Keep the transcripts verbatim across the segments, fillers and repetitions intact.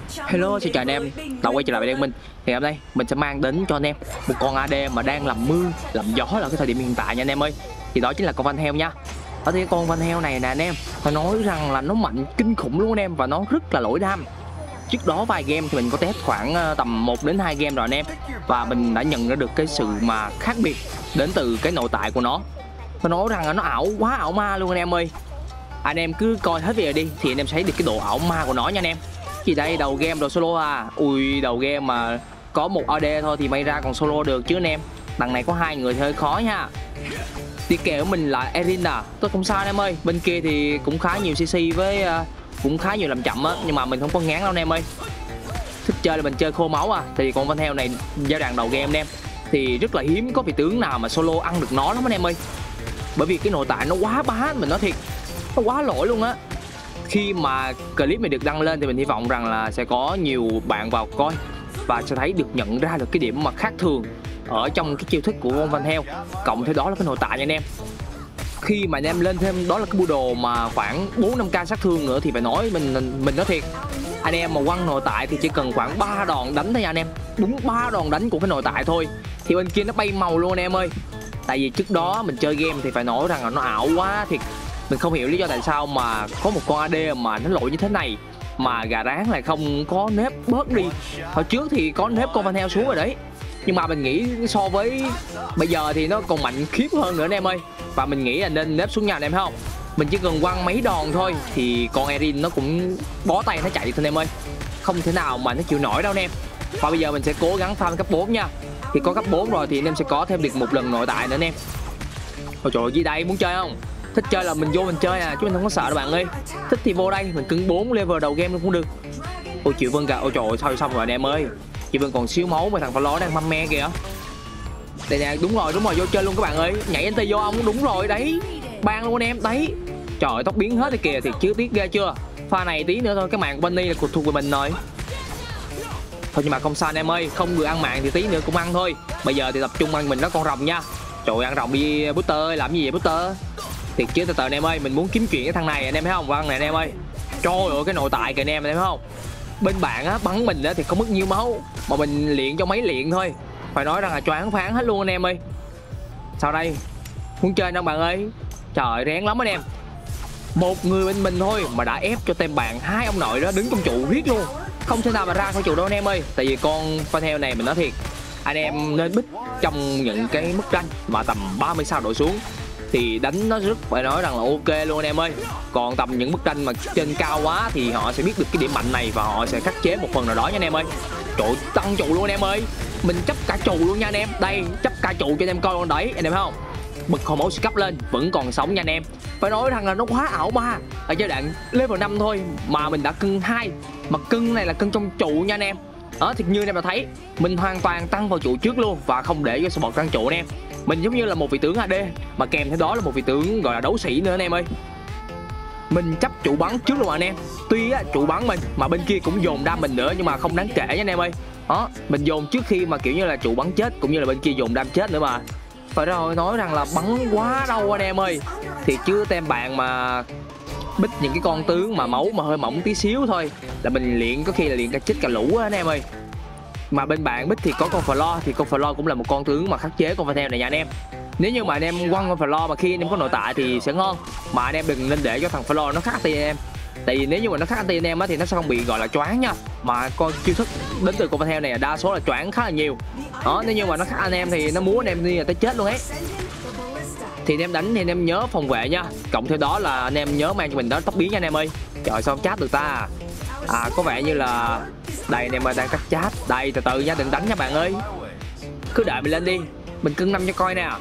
Hello, xin chào anh em, đã quay trở lại với Đen Minh. Thì hôm nay mình sẽ mang đến cho anh em một con a đê mà đang làm mưa, làm gió là cái thời điểm hiện tại nha anh em ơi. Thì đó chính là con Van Hell nha. Ở thì con Van Hell này nè anh em, phải nói rằng là nó mạnh kinh khủng luôn anh em, và nó rất là lỗi đam. Trước đó vài game thì mình có test khoảng tầm một đến hai game rồi anh em, và mình đã nhận ra được cái sự mà khác biệt đến từ cái nội tại của nó. Phải nói rằng là nó ảo quá ảo ma luôn anh em ơi. Anh em cứ coi hết video đi thì anh em thấy được cái độ ảo ma của nó nha anh em. Gì đây, đầu game đồ solo à? Ui, đầu game mà có một a đê thôi thì may ra còn solo được chứ anh em. Đằng này có hai người thì hơi khó nha. Đi kèo của mình là Erin à, tôi không sao anh em ơi. Bên kia thì cũng khá nhiều xê xê với uh, cũng khá nhiều làm chậm á, nhưng mà mình không có ngán đâu anh em ơi. Thích chơi là mình chơi khô máu à. Thì con Van Hell này giai đoạn đầu game anh em thì rất là hiếm có vị tướng nào mà solo ăn được nó lắm anh em ơi. Bởi vì cái nội tại nó quá bá, mình nói thiệt, nó quá lỗi luôn á. Khi mà clip này được đăng lên thì mình hy vọng rằng là sẽ có nhiều bạn vào coi và sẽ thấy được, nhận ra được cái điểm mà khác thường ở trong cái chiêu thức của con Van Hell. Cộng theo đó là cái nội tại nha anh em. Khi mà anh em lên thêm đó là cái bưu đồ mà khoảng bốn năm k sát thương nữa thì phải nói mình mình nói thiệt, anh em mà quăng nội tại thì chỉ cần khoảng ba đòn đánh thôi nha anh em. Đúng ba đòn đánh của cái nội tại thôi thì bên kia nó bay màu luôn anh em ơi. Tại vì trước đó mình chơi game thì phải nói rằng là nó ảo quá thiệt. Mình không hiểu lý do tại sao mà có một con a đê mà nó lỗi như thế này mà gà rán lại không có nếp bớt đi. Hồi trước thì có nếp con Van Hell xuống rồi đấy, nhưng mà mình nghĩ so với bây giờ thì nó còn mạnh khiếp hơn nữa anh em ơi. Và mình nghĩ là nên nếp xuống nhà anh em thấy không. Mình chỉ cần quăng mấy đòn thôi thì con Erin nó cũng bó tay nó chạy thôi anh em ơi. Không thể nào mà nó chịu nổi đâu anh em. Và bây giờ mình sẽ cố gắng farm cấp bốn nha. Thì có cấp bốn rồi thì anh em sẽ có thêm được một lần nội tại nữa anh em. Ôi trời ơi, gì đây, muốn chơi không? Thích chơi là mình vô mình chơi à, chứ mình không có sợ đâu bạn ơi. Thích thì vô đây, mình cứng bốn level đầu game luôn cũng được. Ôi Triệu Vân kìa, ôi trời ơi, thôi xong rồi anh em ơi. Triệu Vân còn xíu máu mà thằng Flo đang măm me kìa. Đây nè, đúng rồi, đúng rồi, vô chơi luôn các bạn ơi. Nhảy anh tê vô ông, đúng rồi, đấy. Ban luôn anh em, đấy. Trời ơi, tóc biến hết rồi kìa, thiệt chứ tiếc ghê chưa. Pha này tí nữa thôi, cái mạng của Bunny là cuộc thuộc về mình rồi. Thôi nhưng mà không sao anh em ơi, không vừa ăn mạng thì tí nữa cũng ăn thôi. Bây giờ thì tập trung ăn mình nó con rồng nha. Trời ơi, ăn rồng đi Butter ơi, làm gì vậy Butter? Thiệt chứ, từ từ anh em ơi, mình muốn kiếm chuyện cái thằng này anh em thấy không? Vâng này anh em ơi. Trời ơi, cái nội tại kìa anh em, anh em thấy không? Bên bạn á, bắn mình á thì không mất nhiêu máu, mà mình luyện cho mấy luyện thôi. Phải nói rằng là choáng phán hết luôn anh em ơi. Sao đây? Muốn chơi đâu bạn ơi? Trời, rén lắm anh em. Một người bên mình thôi mà đã ép cho tem bạn hai ông nội đó đứng trong trụ riết luôn. Không thể nào mà ra khỏi trụ đâu anh em ơi. Tại vì con Van Hell này mình nói thiệt, anh em nên bích trong những cái mức rank mà tầm ba mươi sao độ xuống thì đánh nó rất phải nói rằng là ok luôn anh em ơi. Còn tầm những mức rank mà trên cao quá thì họ sẽ biết được cái điểm mạnh này và họ sẽ khắc chế một phần nào đó nha anh em ơi. Trời, tăng trụ luôn anh em ơi. Mình chấp cả trụ luôn nha anh em. Đây, chấp cả trụ cho anh em coi luôn đấy, anh em thấy không? Bật hồi máu cấp lên vẫn còn sống nha anh em. Phải nói rằng là nó quá ảo ma. Ở giai đoạn level năm thôi mà mình đã cân hai, mà cân này là cân trong trụ nha anh em. Đó thì như anh em đã thấy, mình hoàn toàn tăng vào trụ trước luôn và không để cho support tăng trụ anh em. Mình giống như là một vị tướng a đê mà kèm theo đó là một vị tướng gọi là đấu sĩ nữa anh em ơi. Mình chấp trụ bắn trước luôn anh em. Tuy á, trụ bắn mình mà bên kia cũng dồn đam mình nữa nhưng mà không đáng kể nha anh em ơi. Đó, mình dồn trước khi mà kiểu như là trụ bắn chết cũng như là bên kia dồn đam chết nữa mà. Phải rồi, nói rằng là bắn quá đâu anh em ơi. Thì chưa tem bạn mà bích những cái con tướng mà máu mà hơi mỏng tí xíu thôi là mình luyện có khi là luyện cả chết cả lũ á anh em ơi. Mà bên bạn bích thì có con Flo, thì con Flo cũng là một con tướng mà khắc chế con Van Hell này nha anh em. Nếu như mà anh em quăng con Flo mà khi anh em có nội tại thì sẽ ngon, mà anh em đừng nên để cho thằng Flo nó khắc anti anh em. Tại vì nếu như mà nó khắc anti anh em á thì nó sẽ không bị gọi là choáng nha. Mà con chiêu thức đến từ con Van Hell này là đa số là choáng khá là nhiều. Đó, nếu như mà nó khắc anh em thì nó múa anh em đi là tới chết luôn ấy. Thì anh em đánh thì anh em nhớ phòng vệ nha. Cộng theo đó là anh em nhớ mang cho mình đó tóc biến nha anh em ơi. Trời, sao không chat được ta? À, có vẻ như là đây anh em ơi, đang cắt chat. Đây, từ từ nha, đừng đánh nha bạn ơi. Cứ đợi mình lên đi, mình cưng năm cho coi nè.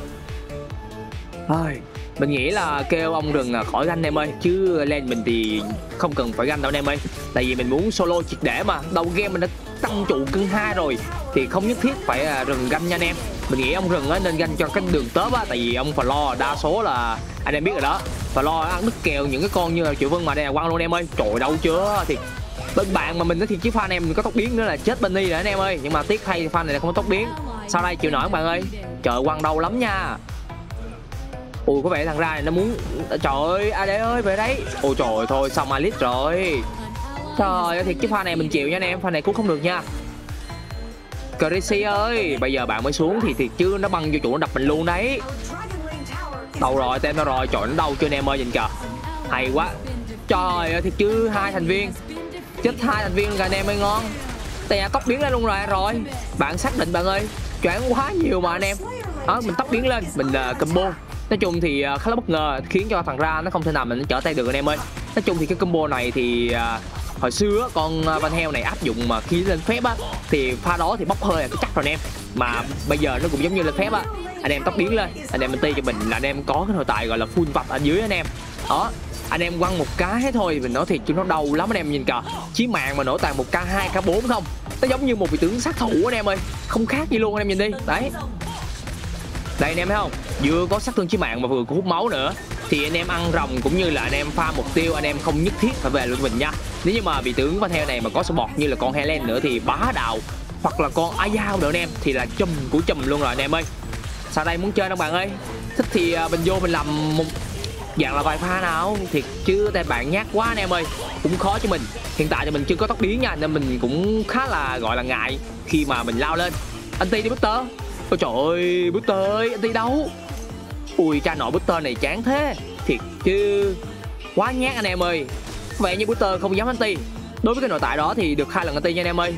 Ôi, mình nghĩ là kêu ông rừng khỏi ganh em ơi, chứ lên mình thì không cần phải ganh đâu anh em ơi. Tại vì mình muốn solo triệt để mà. Đầu game mình đã tăng trụ cân hai rồi thì không nhất thiết phải rừng ganh nha anh em. Mình nghĩ ông rừng á nên ganh cho cái đường tớp á. Tại vì ông Flo đa số là anh em biết rồi đó, Flo ăn đứt kèo những cái con như là Triệu Vân mà đây là quăng luôn em ơi. Trời, đâu chưa thì bên bạn mà mình nói thiệt chứ fan em mình có tóc biến nữa là chết Benny rồi anh em ơi. Nhưng mà tiếc thay fan này là không có tóc biến. Sau đây chịu nổi các bạn ơi. Trời, quăng đâu lắm nha. Ui, có vẻ thằng ra này nó muốn, trời ơi a đê ơi về đấy. Ôi trời ơi, thôi xong Alice rồi. Trời ơi, thiệt chứ pha này mình chịu nha anh em, pha này cũng không được nha. Crazy ơi, bây giờ bạn mới xuống thì thiệt chứ nó băng vô trụ nó đập mình luôn đấy. Đâu rồi, tem nó rồi, trời nó đâu chưa anh em ơi, nhìn kìa. Hay quá. Trời ơi, thiệt chứ hai thành viên. Chết hai thành viên rồi anh em ơi, ngon. Tè tóc biến lên luôn rồi rồi. Bạn xác định bạn ơi, choáng quá nhiều mà anh em. Đó, mình tóc biến lên, mình uh, combo. Nói chung thì uh, khá là bất ngờ, khiến cho thằng ra nó không thể nào mình trở tay được anh em ơi. Nói chung thì cái combo này thì uh, hồi xưa con Van Hell này áp dụng mà khi lên phép á thì pha đó thì bốc hơi là cái chắc rồi anh em. Mà bây giờ nó cũng giống như lên phép á, anh em tóc biến lên, anh em mình ti cho mình là anh em có cái nội tại gọi là full vạch ở dưới anh em. Đó, anh em quăng một cái thôi mình nói thiệt chứ nó đau lắm anh em, nhìn kìa. Chí mạng mà nổ toàn một k hai k bốn không, nó giống như một vị tướng sát thủ anh em ơi, không khác gì luôn anh em nhìn đi. Đấy, đây anh em thấy không, vừa có sát thương chí mạng mà vừa có hút máu nữa. Thì anh em ăn rồng cũng như là anh em pha mục tiêu, anh em không nhất thiết phải về luôn mình nha. Nếu như mà vị tướng Van Hell này mà có support như là con Helen nữa thì bá đạo, hoặc là con Ayao nữa anh em thì là chùm của chùm luôn rồi anh em ơi. Sau đây muốn chơi đâu bạn ơi, thích thì uh, mình vô mình làm một dạng là vài pha nào thiệt chứ tay bạn nhát quá anh em ơi, cũng khó cho mình. Hiện tại thì mình chưa có tóc biến nha, nên mình cũng khá là gọi là ngại khi mà mình lao lên. Anh Ti đi Buster. Ôi trời ơi, Buster ơi, anh Ti đâu? Ui, cha nội Buster này chán thế, thiệt chứ quá nhát anh em ơi. Vậy như Buster không dám anh Ti. Đối với cái nội tại đó thì được hai lần anh Ti nha anh em ơi.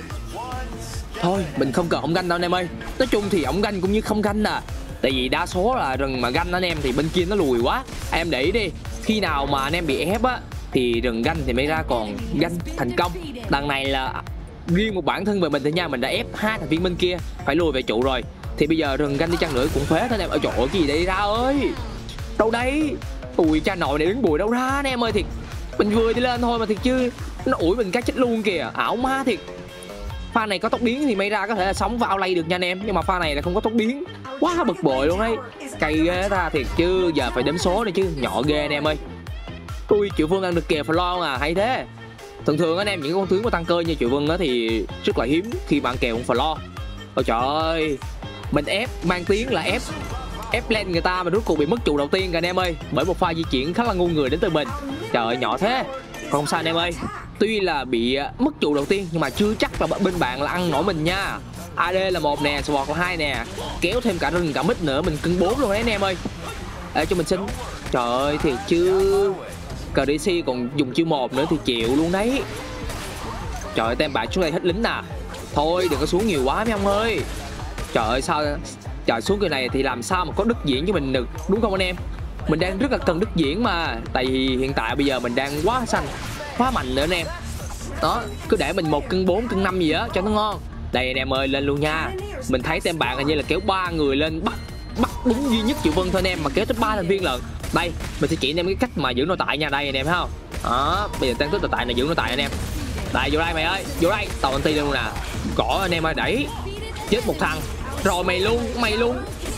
Thôi, mình không cần ổng ganh đâu anh em ơi. Nói chung thì ổng ganh cũng như không ganh à. Tại vì đa số là rừng mà ganh anh em thì bên kia nó lùi quá. Em để ý đi, khi nào mà anh em bị ép á thì rừng ganh thì mới ra còn ganh thành công. Đằng này là riêng một bản thân về mình thì nha, mình đã ép hai thành viên bên kia phải lùi về trụ rồi. Thì bây giờ rừng ganh đi chăng nữa cũng phế thôi anh em. Ôi trời ơi, cái gì đây ra ơi, đâu đây? Ui, cha nội này đứng bùi đâu ra anh em ơi, thiệt. Mình vừa đi lên thôi mà thiệt chứ nó ủi mình cái chết luôn kìa, ảo ma thiệt. Pha này có tóc biến thì may ra có thể là sống vào lay được nha anh em, nhưng mà pha này là không có tóc biến, quá bực bội luôn đấy. Cay ghê ta thiệt chứ, giờ phải đếm số này chứ, nhỏ ghê anh em ơi. Ui, Triệu Vân ăn được kìa, Flo à, hay thế. Thường thường anh em những con tướng mà tăng cơ như Triệu Vân đó thì rất là hiếm khi bạn kèo con Flo. Ôi trời ơi, mình ép mang tiếng là ép ép lên người ta mà rốt cuộc bị mất trụ đầu tiên kìa anh em ơi, bởi một pha di chuyển khá là ngu người đến từ mình. Trời ơi, nhỏ thế. Không sao anh em ơi, tuy là bị mất trụ đầu tiên nhưng mà chưa chắc là bên bạn là ăn nổi mình nha. a đê là một nè, support là hai nè, kéo thêm cả rừng cả mít nữa, mình cân bốn luôn đấy anh em ơi. Để cho mình xin. Trời ơi, thiệt chứ Crazy còn dùng chiêu một nữa thì chịu luôn đấy. Trời ơi, tem bạn xuống đây hết lính nè. Thôi đừng có xuống nhiều quá mấy ông ơi. Trời ơi, sao trời xuống cái này thì làm sao mà có đức diễn cho mình được, đúng không anh em? Mình đang rất là cần đức diễn mà. Tại vì hiện tại bây giờ mình đang quá xanh, quá mạnh nữa anh em. Đó, cứ để mình một cân bốn cân năm gì á cho nó ngon. Đây anh em ơi, lên luôn nha. Mình thấy tem bạn hình như là kéo ba người lên bắt bắt đúng duy nhất Triệu Vân thôi anh em, mà kéo tới ba thành viên lận. Đây, mình sẽ chỉ anh em cái cách mà giữ nội tại nha. Đây anh em thấy không? Đó, bây giờ tăng tích nội tại này, giữ nội tại anh em. Đây, vô đây mày ơi, vô đây, tàu anh Ti luôn nè. Cỏ anh em ơi, đẩy. Chết một thằng. Rồi mày luôn, mày luôn.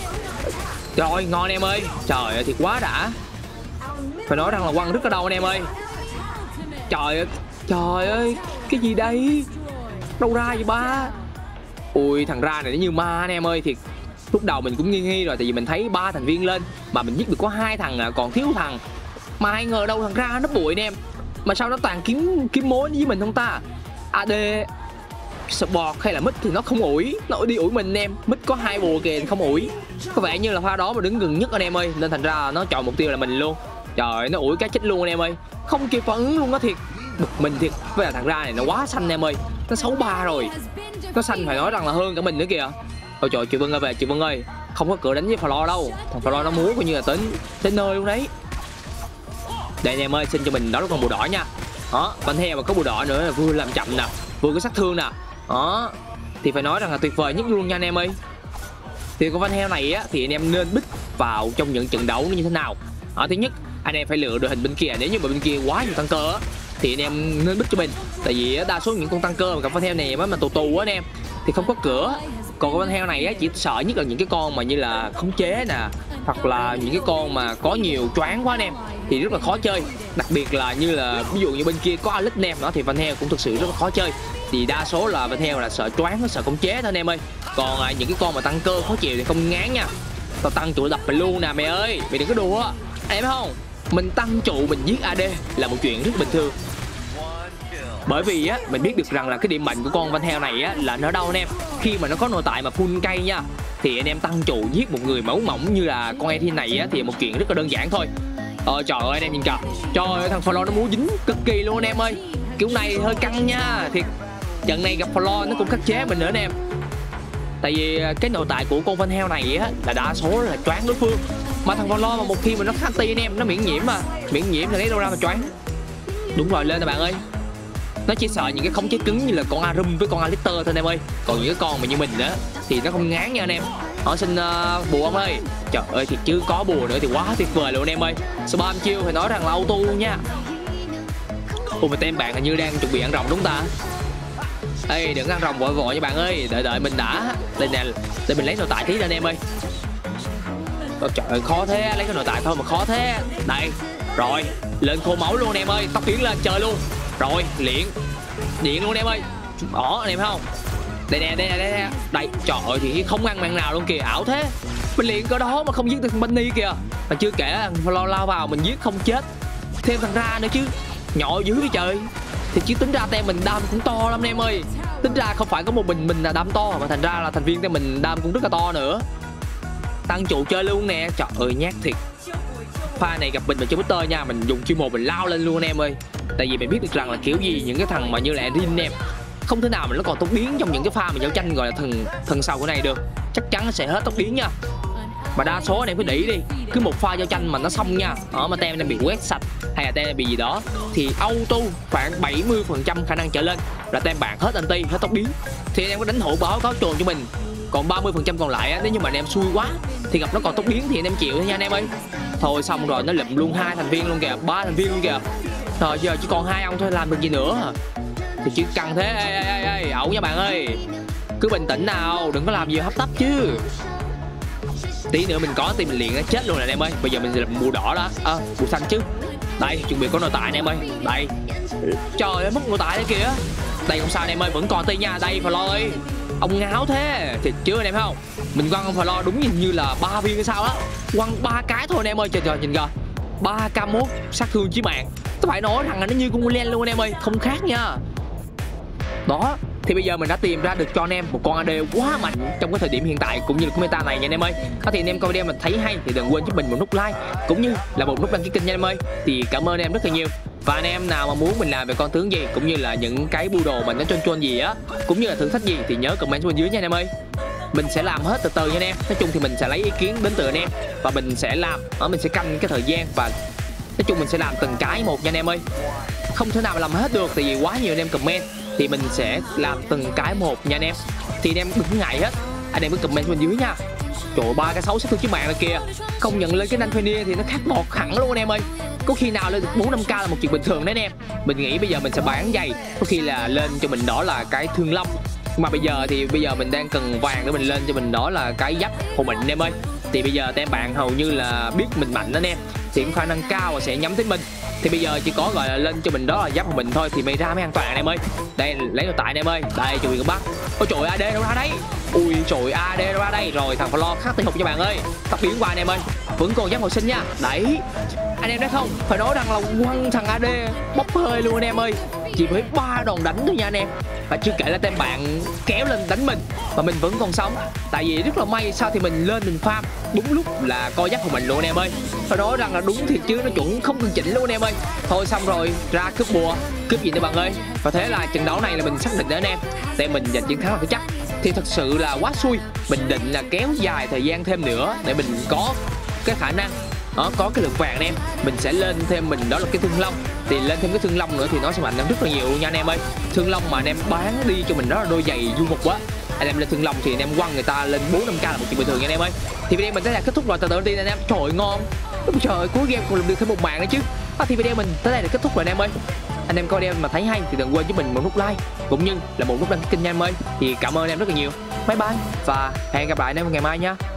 Rồi, ngon anh em ơi. Trời ơi, thiệt quá đã. Phải nói rằng là quăng rất ở đâu anh em ơi. Trời ơi, trời ơi, cái gì đây? Đâu ra vậy ba? Ui, thằng ra này nó như ma anh em ơi, thiệt. Lúc đầu mình cũng nghi nghi rồi, tại vì mình thấy ba thành viên lên mà mình giết được có hai thằng à, còn thiếu thằng. Mà ai ngờ đâu thằng ra nó bụi anh em. Mà sao nó toàn kiếm kiếm mối với mình không ta? a đê support hay là mid thì nó không ủi, nó đi ủi mình anh em. Mid có hai bùa kìa không ủi. Có vẻ như là pha đó mà đứng gần nhất anh em ơi, nên thành ra nó chọn mục tiêu là mình luôn. Trời, nó ủi cái chết luôn anh em ơi, không kịp phản ứng luôn đó thiệt. Bực mình thiệt. Với là thằng ra này nó quá xanh anh em ơi, nó xấu ba rồi. Nó xanh phải nói rằng là hơn cả mình nữa kìa. Ôi trời, Triệu Vân ơi về, Triệu Vân ơi, không có cửa đánh với Flo đâu. Thằng Flo nó múa coi như là tính đến nơi luôn đấy. Đây anh em ơi, xin cho mình đó là con bùa đỏ nha. Đó, Van Hell mà có bùa đỏ nữa là vừa làm chậm nè, vừa có sát thương nè. Đó, thì phải nói rằng là tuyệt vời nhất luôn nha anh em ơi. Thì con Van Hell này á thì anh em nên bích vào trong những trận đấu nó như thế nào. Đó, thứ nhất anh em phải lựa đội hình bên kia, nếu như mà bên kia quá nhiều tăng cơ á thì anh em nên bích cho mình. Tại vì đa số những con tăng cơ mà gặp Van Hell này mà tù tù á anh em thì không có cửa. Còn con Van Hell này á chỉ sợ nhất là những cái con mà như là khống chế nè, hoặc là những cái con mà có nhiều choáng quá anh em thì rất là khó chơi. Đặc biệt là như là ví dụ như bên kia có Alex Nem đó thì Van Hell cũng thực sự rất là khó chơi. Thì đa số là Van Hell là sợ choáng, nó sợ khống chế thôi anh em ơi. Còn à, những cái con mà tăng cơ khó chịu thì không ngán nha. Tao tăng trụ đập mày luôn nè mày ơi, mày đừng có đùa. Em thấy không? Mình tăng trụ mình giết a đê là một chuyện rất bình thường. Bởi vì á mình biết được rằng là cái điểm mạnh của con Van Hell này á là nó đâu anh em. Khi mà nó có nội tại mà full cây nha, thì anh em tăng trụ giết một người máu mỏng như là con Ethine này á thì một chuyện rất là đơn giản thôi. Ờ trời ơi anh em nhìn kìa. Trời ơi thằng Flo nó muốn dính cực kỳ luôn anh em ơi. Kiểu này hơi căng nha. Thiệt trận này gặp Flo nó cũng khắc chế mình nữa anh em. Tại vì cái nội tại của con Van Hell này á là đa số là choáng đối phương. Mà thằng Flo mà một khi mà nó khắc ti anh em, nó miễn nhiễm mà. Miễn nhiễm là lấy đâu ra mà choáng. Đúng rồi lên nè bạn ơi. Nó chỉ sợ những cái khống chế cứng như là con Arum với con Alistar thôi anh em ơi. Còn những cái con mà như mình á thì nó không ngán nha anh em. Họ xin uh, bùa ông ơi. Trời ơi thiệt chứ có bùa nữa thì quá tuyệt vời luôn anh em ơi. Spam chiêu phải nói rằng là auto luôn nha. Ủa mà tem bạn hình như đang chuẩn bị ăn rồng đúng ta. Ê đừng ăn rồng vội vội nha bạn ơi. Đợi đợi mình đã. Đây nè, để mình lấy nội tại tí ra anh em ơi. Ôi, trời ơi khó thế, lấy cái nội tại thôi mà khó thế. Đây, rồi, lên khô máu luôn anh em ơi. Tóc biến lên trời luôn. Rồi, luyện điện luôn anh em ơi. Đó anh em thấy không. Đây nè, đây nè, đây nè. Đây, trời ơi thì không ăn mạng nào luôn kìa, ảo thế. Mình luyện cỡ đó mà không giết được thằng Bunny kìa. Mà chưa kể thằng Flo lao vào mình giết không chết. Thêm thằng ra nữa chứ. Nhỏ dưới với trời. Thì chứ tính ra tem mình đam cũng to lắm anh em ơi. Tính ra không phải có một mình mình là đam to, mà thành ra là thành viên tem mình đam cũng rất là to nữa. Tăng trụ chơi luôn nè. Trời ơi nhát thiệt. Pha này gặp mình mà chơi Buster nha, mình dùng chiêu một mình lao lên luôn anh em ơi. Tại vì mình biết được rằng là kiểu gì những cái thằng mà như là Rin em không thể nào mà nó còn tốc biến trong những cái pha mà giao tranh gọi là thần thần sau của này được. Chắc chắn nó sẽ hết tốc biến nha. Mà đa số anh em cứ để ý đi, cứ một pha giao tranh mà nó xong nha, ở mà tem đang bị quét sạch hay là tem bị gì đó thì auto khoảng bảy mươi phần trăm khả năng trở lên là tem bạn hết anti, hết tốc biến. Thì anh em có đánh hộ báo cáo trồn cho mình. Còn ba mươi phần trăm còn lại á, nếu như mà anh em xui quá thì gặp nó còn tốc biến thì anh em chịu thôi nha anh em ơi. Thôi xong rồi nó lụm luôn hai thành viên luôn kìa, ba thành viên luôn kìa. Rồi giờ chỉ còn hai ông thôi, làm được gì nữa. Thì chỉ cần thế. Ê ê ê ê ẩu nha bạn ơi. Cứ bình tĩnh nào, đừng có làm gì hấp tấp chứ. Tí nữa mình có thì mình liền nó chết luôn nè anh em ơi. Bây giờ mình sẽ làm bùa đỏ đó. À, bùa xanh chứ. Đây chuẩn bị có nội tại anh em ơi. Đây. Trời ơi mất nội tại đấy kìa. Đây không sao anh em ơi, vẫn còn ti nha. Đây Flo ơi. Ông ngáo thế. Thiệt chứ anh em thấy không. Mình quăng ông Flo đúng như là ba viên hay sao á. Quăng ba cái thôi anh em ơi. Trời trời nhìn kìa. ba k mốt sát thương chí mạng. Tôi phải nói rằng là nó như con Len luôn anh em ơi. Không khác nha. Đó. Thì bây giờ mình đã tìm ra được cho anh em một con a đê quá mạnh trong cái thời điểm hiện tại cũng như là cái meta này nha anh em ơi. Đó thì anh em coi video mình thấy hay thì đừng quên giúp mình một nút like cũng như là một nút đăng ký kênh nha anh em ơi. Thì cảm ơn anh em rất là nhiều. Và anh em nào mà muốn mình làm về con tướng gì cũng như là những cái bu đồ mình nó chôn chôn gì á cũng như là thử thách gì thì nhớ comment xuống bên dưới nha anh em ơi. Mình sẽ làm hết từ từ nha anh em. Nói chung thì mình sẽ lấy ý kiến đến từ anh em và mình sẽ làm ở mình sẽ canh cái thời gian và nói chung mình sẽ làm từng cái một nha anh em ơi. Không thể nào làm hết được tại vì quá nhiều anh em comment thì mình sẽ làm từng cái một nha anh em. Thì anh em đừng ngại hết, anh em cứ comment bên dưới nha. Trời ơi, ba cái sáu sát thương chí mạng này kìa. Không nhận lên cái Nanfenia thì nó khác bọt hẳn luôn anh em ơi. Có khi nào lên được bốn năm k là một chuyện bình thường đấy anh em. Mình nghĩ bây giờ mình sẽ bán giày, có khi là lên cho mình đó là cái thương long. Mà bây giờ thì bây giờ mình đang cần vàng để mình lên cho mình đó là cái giáp hồn mệnh anh em ơi. Thì bây giờ tem bạn hầu như là biết mình mạnh đó anh em, thì khả năng cao là sẽ nhắm tới mình. Thì bây giờ chỉ có gọi là lên cho mình đó là giáp của mình thôi thì mày ra mới an toàn anh em ơi. Đây lấy nội tại anh em ơi. Đây chuẩn bị con bắt. Ôi trời a đê đâu ra đấy. Ui trời a đê đâu ra đây. Rồi thằng Flo khắc tinh hụt cho bạn ơi. Tóc biến qua anh em ơi. Vẫn còn giáp hồi sinh nha. Đấy. Anh em thấy không? Phải nói rằng là quăng thằng a đê bốc hơi luôn anh em ơi. Chỉ với ba đòn đánh thôi nha anh em. Và chưa kể là tem bạn kéo lên đánh mình mà mình vẫn còn sống. Tại vì rất là may sao thì mình lên mình farm đúng lúc là coi giáp của mình luôn anh em ơi. Phải nói rằng là đúng thiệt chứ nó chuẩn không cần chỉnh luôn anh em ơi. Thôi xong rồi ra cướp bùa. Cướp gì nữa bạn ơi. Và thế là trận đấu này là mình xác định đó anh em. Để mình giành chiến thắng là cái chắc. Thì thật sự là quá xui. Mình định là kéo dài thời gian thêm nữa để mình có cái khả năng đó, có cái lượng vàng anh em. Mình sẽ lên thêm mình đó là cái thương long. Thì lên thêm cái thương long nữa thì nó sẽ mạnh hơn rất là nhiều luôn nha anh em ơi. Thương long mà anh em bán đi cho mình đó là đôi giày du mục quá. Anh em lên thương long thì anh em quăng người ta lên bốn năm k là một chuyện bình thường nha anh em ơi. Thì video mình tới đây là kết thúc rồi, từ từ đi anh em. Trời ơi, ngon. Trời ơi, cuối game còn làm được thêm một mạng nữa chứ. À, thì video mình tới đây là kết thúc rồi anh em ơi. Anh em coi video mà thấy hay thì đừng quên giúp mình một nút like cũng như là một nút đăng ký kênh nha anh em ơi. Thì cảm ơn anh em rất là nhiều. Bye bye và hẹn gặp lại anh em ngày mai nha.